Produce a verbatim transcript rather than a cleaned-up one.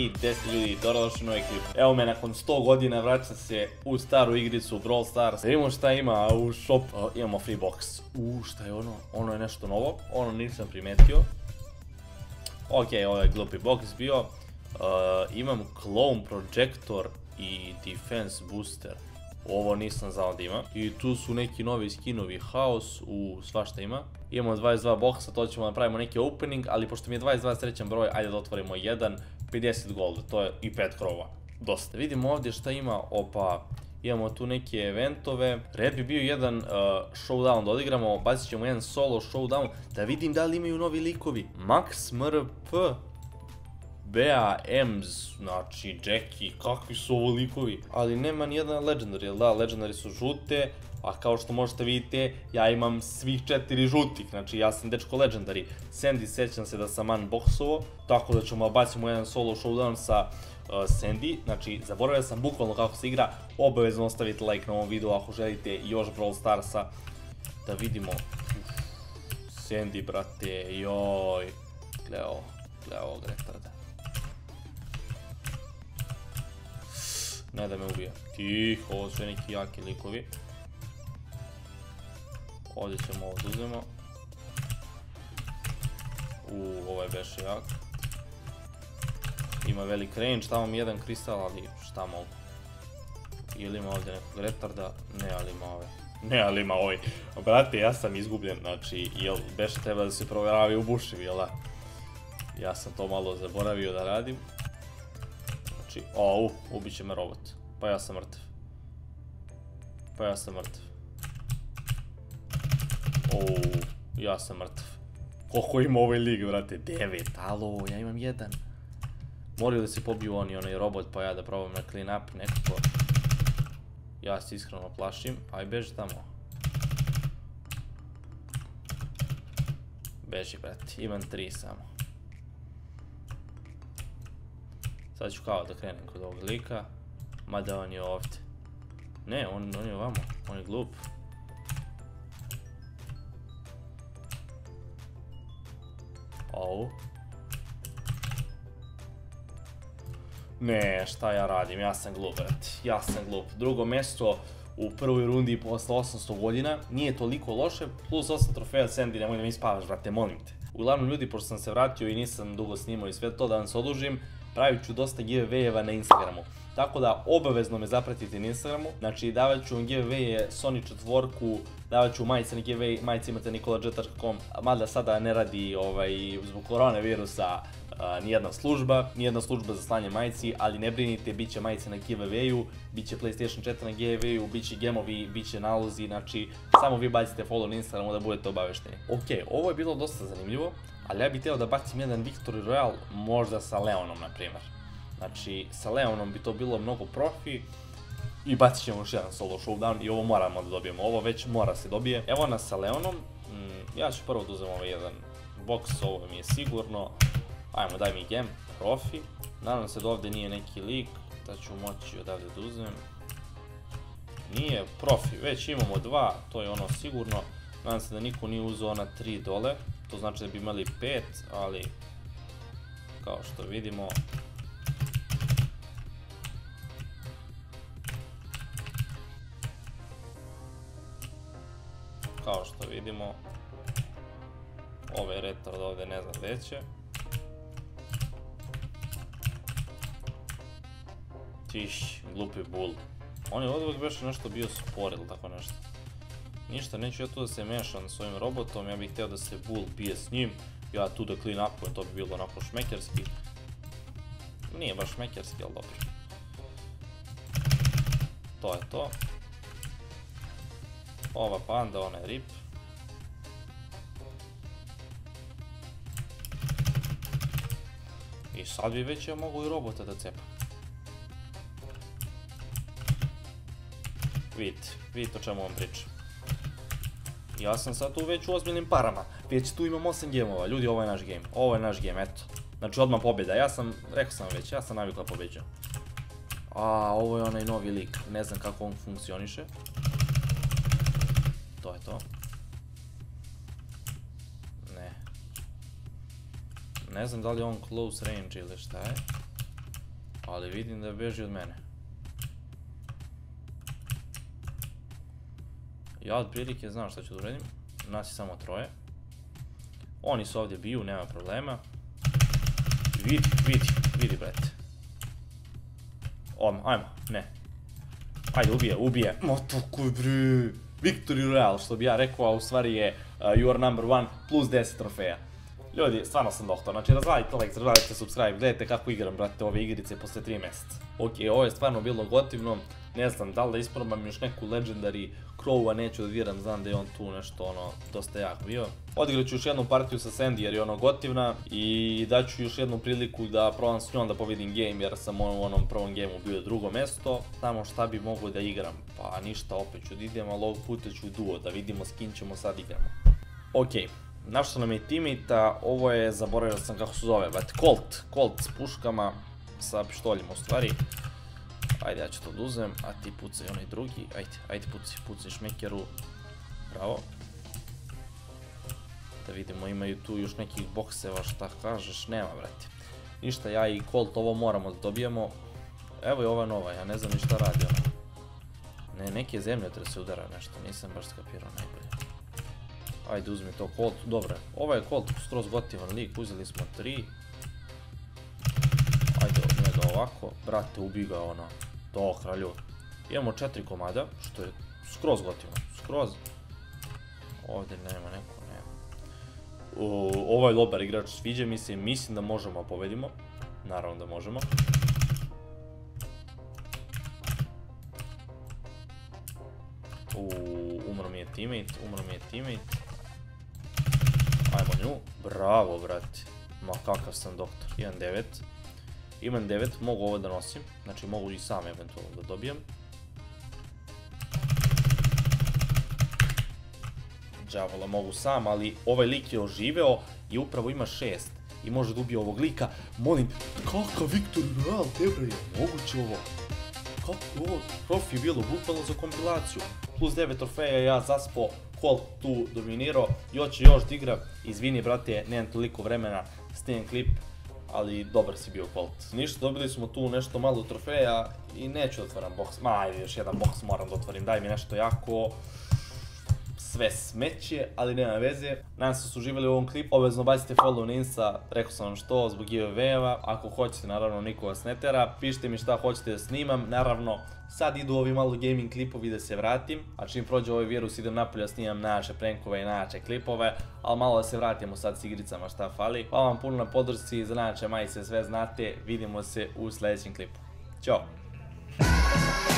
I deset ljudi, dobrodošli u novi klip. Evo me, nakon sto godina vraćam se u staru igricu, u Brawl Stars. Vidimo šta ima u shop. Uh, imamo free box. Uuu, šta je ono? Ono je nešto novo. Ono nisam primetio. Ok, ovo je glupi box bio. Uh, imam clone projector i defense booster. Ovo nisam znao da ima. I tu su neki novi skinovi, haos, u svašta ima. Imamo dvadeset dva boksa, to ćemo napravimo neki opening, ali pošto mi je dvadeset dva srećan broj, ajde da otvorimo jedan, pedeset golda, to je i pet krova. Dosta. Vidimo ovdje šta ima, opa, imamo tu neke eventove. Red bi bio jedan uh, showdown da odigramo, bacit ćemo jedan solo showdown, da vidim da li imaju novi likovi. Max, M R P, Bea, Ems, znači Jackie, kakvi su ovo likovi. Ali nema nijedan legendary, jel da, legendary su žute, a kao što možete vidite, ja imam svih četiri žutih, znači ja sam dečko legendary. Sandy, sećam se da sam unboxovo, tako da ćemo bacimo jedan solo showdown sa uh, Sandy. Znači, zaboravio sam bukvalno kako se igra, obavezno ostavite like na ovom videu ako želite još Brawl Starsa. Da vidimo. Sandy, brate, joj. Gle ovo, gle ovog retarda. Ne da me ubija. Tiho, ovo su neki jaki likovi. Ovdje ćemo ovo da uzmemo. Uuu, ovo je beše jak. Ima velik range, tamo mi jedan kristal, ali šta mogu. Ili ima ovdje nekog retarda, ne, ali ima ove. Ne, ali ima ovaj. Brate, ja sam izgubljen, znači, jel beše treba da se provjeravi u buševi, jel da? Ja sam to malo zaboravio da radim. Znači, ouu, ubit će me robot. Pa ja sam mrtav. Pa ja sam mrtav. Ouu, ja sam mrtav. Koliko ima ovaj lig, vrate? Devet, alo, ja imam jedan. Moraju da se pobiju oni, onaj robot, pa ja da probam na clean up nekako. Ja se iskreno plašim, aj beži tamo. Beži, brate, imam tri samo. Sad ću kao da krenem kod ovog lika, mada on je ovdje. Ne, on, on je ovamo, on je glup. Ovu. Ne, šta ja radim, ja sam glup, brate, ja sam glup. Drugo mjesto u prvoj rundi posle osamsto godina, nije toliko loše, plus osam trofeja Sandy, nemoj da mi spavaš, brate, molim te. Uglavnom ljudi, pošto sam se vratio i nisam dugo snimao i sve to, da vam se odužim, pravit ću dosta giveaway-eva na Instagramu. Tako da obavezno me zapratite na Instagramu. Znači davat ću vam giveaway Sony četvorku, davat ću majice na giveaway, majice imate nikola dž tačka com, mada sada ne radi ovaj, zbog koronavirusa uh, nijedna služba, nijedna služba za slanje majici, ali ne brinite, bit će majice na giveaway-u, bit će PlayStation četiri na giveaway-u, bit će gemovi, bit će nalozi, znači samo vi bacite follow na Instagramu da budete obavešteni. Ok, ovo je bilo dosta zanimljivo, ali ja bih htio da bacim jedan Victory Royale, možda sa Leonom, na primjer. Znači, sa Leonom bi to bilo mnogo profi i bacit ćemo još jedan solo showdown i ovo moramo da dobijemo, ovo već mora se dobije. Evo nas sa Leonom, mm, ja ću prvo da uzem ovaj jedan box, ovo mi je sigurno. Ajmo, daj mi gem, profi. Nadam se da ovdje nije neki lik, da ću moći odavde da uzmem. Nije, profi, već imamo dva, to je ono sigurno. Nadam se da niko nije uzeo ona tri dole, to znači da bi imali pet, ali kao što vidimo, kao što vidimo, ovaj retard ovdje ne znam gdje će. Tiš, glupi bull. On je odvijek baš nešto bio spor ili tako nešto. Ništa, neću ja tu da se mešam s ovim robotom, ja bih htio da se bull bije s njim. Ja tu da clean upujem, to bi bilo onako šmekerski. Nije baš šmekerski, ali dobro. To je to. Ova panda, ona je rip. I sad bi već ja mogu i robota da cepam. Vidite, vidite o čemu vam pričam. Ja sam sad tu već u ozbiljnim parama. Već tu imam osam gemova, ljudi, ovo je naš game. Ovo je naš game, eto. Znači odmah pobjeda, ja sam, rekao sam već, ja sam navikla pobeđam. A, ovo je onaj novi lik, ne znam kako on funkcioniše. To je to. Ne. Ne znam da li je on close range ili šta je. Ali vidim da beži od mene. Ja od prilike znam šta ću da uradim. Nas je samo troje. Oni su ovdje biju, nema problema. Vidi, vidi, vidi brate. Odmah, ajmo, ne. Ajde, ubije, ubije. Ma tako je bre. Victory Royale, što bi ja rekao, a u stvari je uh, you are number one plus deset trofeja. Ljudi, stvarno sam doktor, znači razvalite like, razvalite subscribe, gledajte kako igram, brate, ove igrice posle tri mjeseca. Ok, ovo je stvarno bilo gotivno, ne znam da li da isprobam još neku Legendary Crow-a, neću da diram, znam da je on tu nešto ono, dosta jak bio. Odigrat ću još jednu partiju sa Sandy jer je ono gotivna i daću još jednu priliku da probam s njom da pobedim game jer sam u onom prvom gameu bio drugo mjesto. Znamo šta bi mogo da igram, pa ništa, opet ću da idem, ali ovog puta ću duo, da vidimo s kim ćemo sad igramo. Ok. Našao nam je teammate-a, ovo je, zaboravio sam kako se zove, brate, Colt, Colt s puškama, sa pištoljima u stvari. Ajde, ja ću to da uzem, a ti pucaj onaj drugi, ajde, ajde pucaj, pucaj šmekeru, bravo. Da vidimo, imaju tu još nekih bokseva, šta kažeš, nema brate. Ništa, ja i Colt ovo moramo da dobijemo. Evo je ova nova, ja ne znam ni šta radi ona. Ne, neke zemljotrese se udara nešto, nisam baš skapirao najbolje. Ajde uzmi to Colt, dobro je. Ovo je Colt skroz gotivan lik, uzeli smo tri. Ajde od njega ovako, brate ubi ga ono, to kralju. Imamo četiri komada, što je skroz gotivno, skroz. Ovdje nema neko, nema. Ovo je dobar igrač, sviđa mi se, mislim da možemo pobedimo. Naravno da možemo. Umro mi je teammate, umro mi je teammate. Ajmo nju, bravo brate, ma kakav sam doktor, imam devet. Imam devet, mogu ovo da nosim, znači mogu i sam eventualno da dobijem. Džavola mogu sam, ali ovaj lik je oživeo i upravo ima šest. I može da ubije ovog lika, molim, kakav Victory Royale, te bre, je moguće ovo? Kako ovo profi je bilo, bukvalno za kompilaciju. Plus devet trofeja, ja zaspo, Colt tu dominirao, još će još da igra. Izvini brate, nemam toliko vremena, snimam klip, ali dobar si bio Colt. Ništa, dobili smo tu nešto malo trofeja i neću da otvaram box, ma ajde još jedan box moram da otvorim, daj mi nešto jako sve smeće, ali nema veze. Nadam se da su uživali u ovom klipu, obavezno bacite follow na Insta, rekao sam vam što, zbog giveaway-eva, ako hoćete, naravno niko vas ne tera, pišite mi šta hoćete da snimam, naravno sad idu ovi malo gaming klipovi da se vratim, a čim prođe ovaj virus idem napolje da snimam naše prankove i naše klipove, ali malo da se vratimo sad s igricama šta fali. Hvala vam puno na podršci, za naše majice sve znate, vidimo se u sljedećem klipu. Ćao!